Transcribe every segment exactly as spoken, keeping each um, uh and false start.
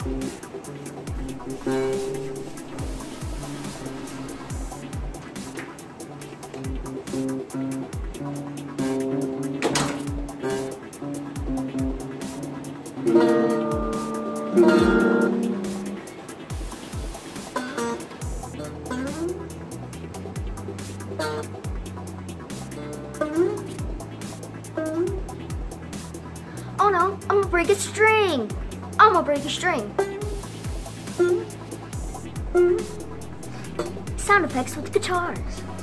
Oh no, I'm gonna break a string. I'm gonna break a string. Sound effects with guitars.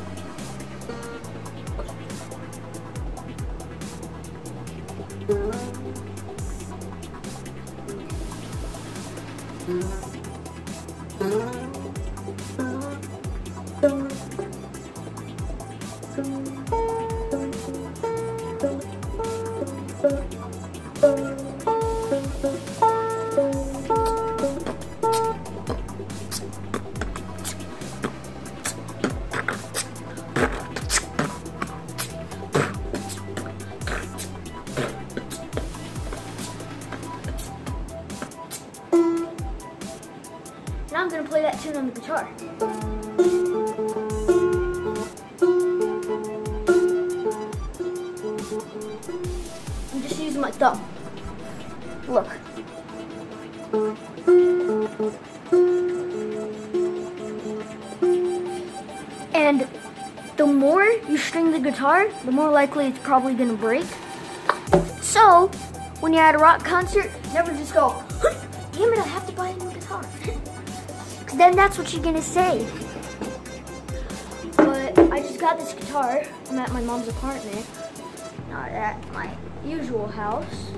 Now I'm gonna play that tune on the guitar. I'm just using my thumb. Look. And the more you string the guitar, the more likely it's probably gonna break. So, when you're at a rock concert, never just go, damn it, I have to buy a new guitar. Because then that's what you're gonna say. But I just got this guitar. I'm at my mom's apartment, not at my usual house.